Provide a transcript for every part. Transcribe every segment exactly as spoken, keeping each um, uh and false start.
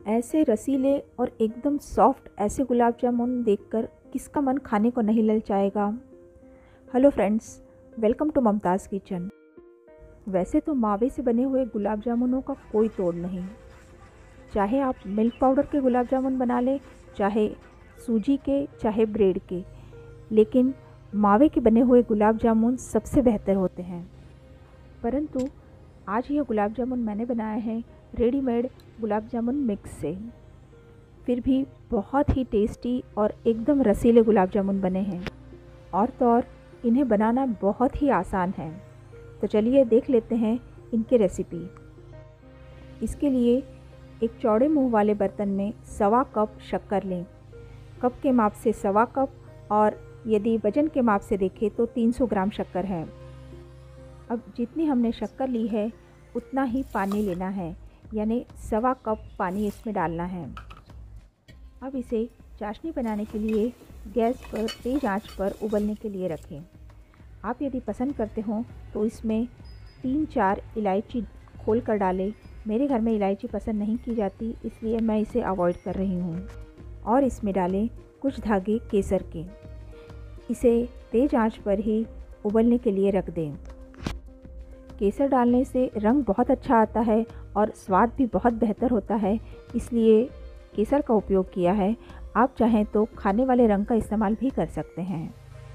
ऐसे रसीले और एकदम सॉफ्ट ऐसे गुलाब जामुन देखकर किसका मन खाने को नहीं ललचाएगा। Hello friends, welcome to Mumtaz kitchen. वैसे तो मावे से बने हुए गुलाब जामुनों का कोई तोड़ नहीं। चाहे आप मिल्क पाउडर के गुलाब जामुन बना लें, चाहे सूजी के, चाहे ब्रेड के, लेकिन मावे के बने हुए गुलाब जामुन सबसे बेहतर होते हैं। परंतु आज यह गुलाब जामुन मैंने बनाए हैं रेडीमेड गुलाब जामुन मिक्स से। फिर भी बहुत ही टेस्टी और एकदम रसीले गुलाब जामुन बने हैं, और तो और इन्हें बनाना बहुत ही आसान है। तो चलिए देख लेते हैं इनकी रेसिपी। इसके लिए एक चौड़े मुंह वाले बर्तन में सवा कप शक्कर लें। कप के माप से सवा कप, और यदि वजन के माप से देखें तो तीन सौ ग्राम शक्कर है। अब जितनी हमने शक्कर ली है उतना ही पानी लेना है, यानी सवा कप पानी इसमें डालना है। अब इसे चाशनी बनाने के लिए गैस पर तेज़ आंच पर उबलने के लिए रखें। आप यदि पसंद करते हो तो इसमें तीन चार इलायची खोल कर डालें। मेरे घर में इलायची पसंद नहीं की जाती, इसलिए मैं इसे अवॉइड कर रही हूँ। और इसमें डालें कुछ धागे केसर के। इसे तेज़ आंच पर ही उबलने के लिए रख दें। केसर डालने से रंग बहुत अच्छा आता है और स्वाद भी बहुत बेहतर होता है, इसलिए केसर का उपयोग किया है। आप चाहें तो खाने वाले रंग का इस्तेमाल भी कर सकते हैं।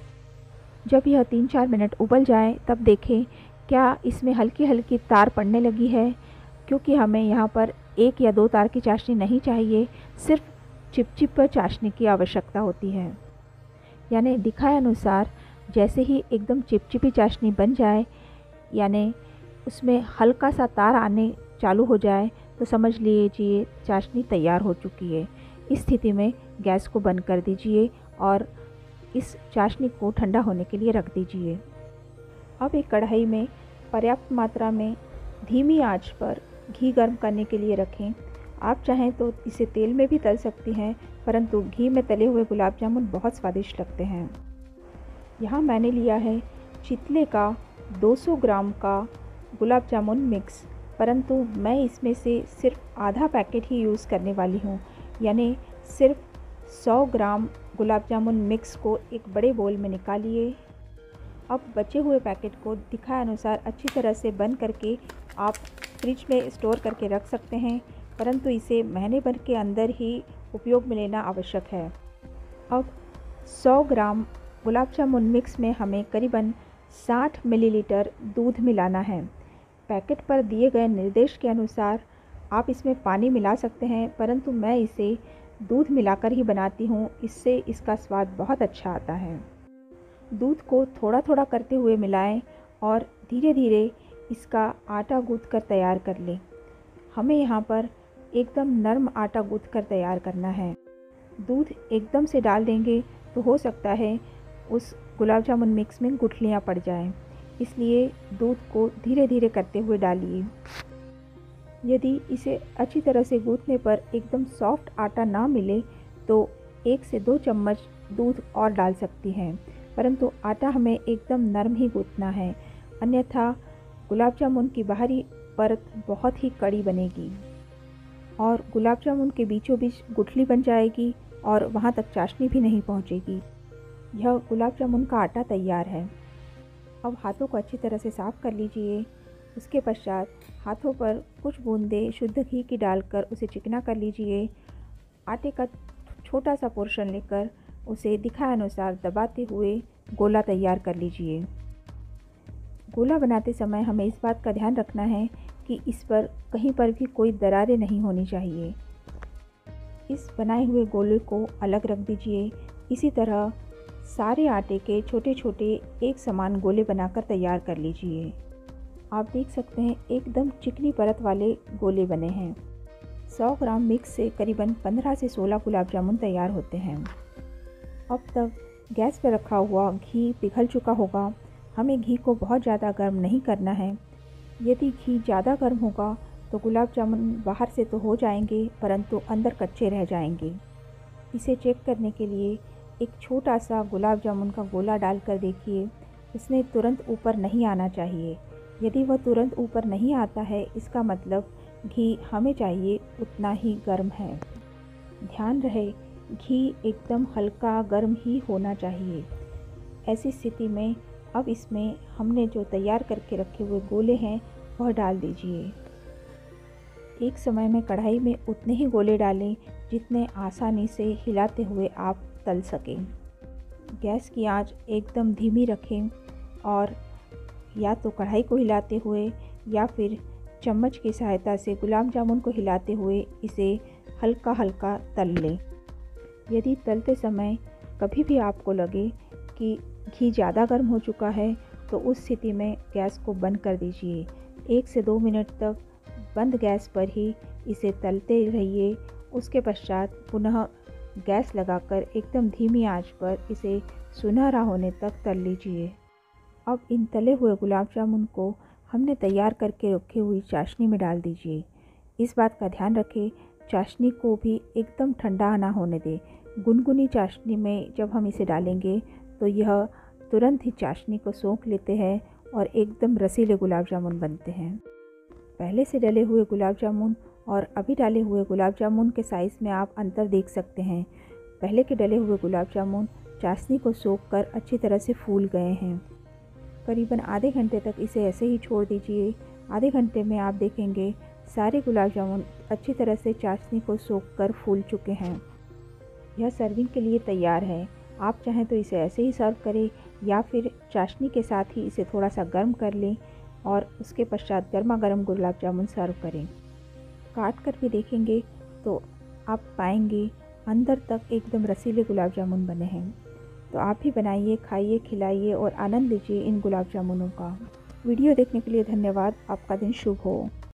जब यह तीन चार मिनट उबल जाए तब देखें क्या इसमें हल्की हल्की तार पड़ने लगी है, क्योंकि हमें यहाँ पर एक या दो तार की चाशनी नहीं चाहिए, सिर्फ चिपचिप चाशनी की आवश्यकता होती है। यानी दिखाए अनुसार जैसे ही एकदम चिपचिपी चाशनी बन जाए, यानी उसमें हल्का सा तार आने चालू हो जाए, तो समझ लीजिए चाशनी तैयार हो चुकी है। इस स्थिति में गैस को बंद कर दीजिए और इस चाशनी को ठंडा होने के लिए रख दीजिए। अब एक कढ़ाई में पर्याप्त मात्रा में धीमी आंच पर घी गर्म करने के लिए रखें। आप चाहें तो इसे तेल में भी तल सकती हैं, परंतु घी में तले हुए गुलाब जामुन बहुत स्वादिष्ट लगते हैं। यहाँ मैंने लिया है चितले का दो सौ ग्राम का गुलाब जामुन मिक्स, परंतु मैं इसमें से सिर्फ आधा पैकेट ही यूज़ करने वाली हूँ। यानी सिर्फ सौ ग्राम गुलाब जामुन मिक्स को एक बड़े बोल में निकालिए। अब बचे हुए पैकेट को दिखाए अनुसार अच्छी तरह से बंद करके आप फ्रिज में स्टोर करके रख सकते हैं, परंतु इसे महीने भर के अंदर ही उपयोग में लेना आवश्यक है। अब सौ ग्राम गुलाब जामुन मिक्स में हमें करीबन साठ मिलीलीटर दूध मिलाना है। पैकेट पर दिए गए निर्देश के अनुसार आप इसमें पानी मिला सकते हैं, परंतु मैं इसे दूध मिलाकर ही बनाती हूँ, इससे इसका स्वाद बहुत अच्छा आता है। दूध को थोड़ा थोड़ा करते हुए मिलाएं और धीरे धीरे इसका आटा गूँथ कर तैयार कर लें। हमें यहाँ पर एकदम नरम आटा गूँथ कर तैयार करना है। दूध एकदम से डाल देंगे तो हो सकता है उस गुलाब जामुन मिक्स में गुठलियाँ पड़ जाएं, इसलिए दूध को धीरे धीरे करते हुए डालिए। यदि इसे अच्छी तरह से गूँथने पर एकदम सॉफ्ट आटा ना मिले तो एक से दो चम्मच दूध और डाल सकती हैं, परंतु आटा हमें एकदम नरम ही गूँथना है, अन्यथा गुलाब जामुन की बाहरी परत बहुत ही कड़ी बनेगी और गुलाब जामुन के बीचों बीच गुठली बन जाएगी और वहाँ तक चाशनी भी नहीं पहुँचेगी। यह गुलाब जामुन का आटा तैयार है। अब हाथों को अच्छी तरह से साफ़ कर लीजिए। उसके पश्चात हाथों पर कुछ बूंदें शुद्ध घी की डालकर उसे चिकना कर लीजिए। आटे का छोटा सा पोर्शन लेकर उसे दिखाए अनुसार दबाते हुए गोला तैयार कर लीजिए। गोला बनाते समय हमें इस बात का ध्यान रखना है कि इस पर कहीं पर भी कोई दरारें नहीं होनी चाहिए। इस बनाए हुए गोले को अलग रख दीजिए। इसी तरह सारे आटे के छोटे छोटे एक समान गोले बनाकर तैयार कर लीजिए। आप देख सकते हैं एकदम चिकनी परत वाले गोले बने हैं। सौ ग्राम मिक्स से करीबन पंद्रह से सोलह गुलाब जामुन तैयार होते हैं। अब तक गैस पर रखा हुआ घी पिघल चुका होगा। हमें घी को बहुत ज़्यादा गर्म नहीं करना है। यदि घी ज़्यादा गर्म होगा तो गुलाब जामुन बाहर से तो हो जाएंगे, परंतु अंदर कच्चे रह जाएंगे। इसे चेक करने के लिए एक छोटा सा गुलाब जामुन का गोला डालकर देखिए, इसमें तुरंत ऊपर नहीं आना चाहिए। यदि वह तुरंत ऊपर नहीं आता है, इसका मतलब घी हमें चाहिए उतना ही गर्म है। ध्यान रहे घी एकदम हल्का गर्म ही होना चाहिए। ऐसी स्थिति में अब इसमें हमने जो तैयार करके रखे हुए गोले हैं वह डाल दीजिए। एक समय में कढ़ाई में उतने ही गोले डालें जितने आसानी से हिलाते हुए आप तल सकें। गैस की आंच एकदम धीमी रखें और या तो कढ़ाई को हिलाते हुए या फिर चम्मच की सहायता से गुलाब जामुन को हिलाते हुए इसे हल्का हल्का तल लें। यदि तलते समय कभी भी आपको लगे कि घी ज़्यादा गर्म हो चुका है तो उस स्थिति में गैस को बंद कर दीजिए। एक से दो मिनट तक बंद गैस पर ही इसे तलते रहिए। उसके पश्चात पुनः गैस लगाकर एकदम धीमी आंच पर इसे सुनहरा होने तक तल लीजिए। अब इन तले हुए गुलाब जामुन को हमने तैयार करके रखी हुई चाशनी में डाल दीजिए। इस बात का ध्यान रखें चाशनी को भी एकदम ठंडा ना होने दें। गुनगुनी चाशनी में जब हम इसे डालेंगे तो यह तुरंत ही चाशनी को सोख लेते हैं और एकदम रसीले गुलाब जामुन बनते हैं। पहले से डले हुए गुलाब जामुन और अभी डाले हुए गुलाब जामुन के साइज़ में आप अंतर देख सकते हैं। पहले के डले हुए गुलाब जामुन चाशनी को सोख कर अच्छी तरह से फूल गए हैं। करीबन आधे घंटे तक इसे ऐसे ही छोड़ दीजिए। आधे घंटे में आप देखेंगे सारे गुलाब जामुन अच्छी तरह से चाशनी को सोख कर फूल चुके हैं। यह सर्विंग के लिए तैयार है। आप चाहें तो इसे ऐसे ही सर्व करें या फिर चाशनी के साथ ही इसे थोड़ा सा गर्म कर लें और उसके पश्चात गर्मा गर्म गुलाब जामुन सर्व करें। काट कर भी देखेंगे तो आप पाएंगे अंदर तक एकदम रसीले गुलाब जामुन बने हैं। तो आप भी बनाइए, खाइए, खिलाइए और आनंद लीजिए इन गुलाब जामुनों का। वीडियो देखने के लिए धन्यवाद। आपका दिन शुभ हो।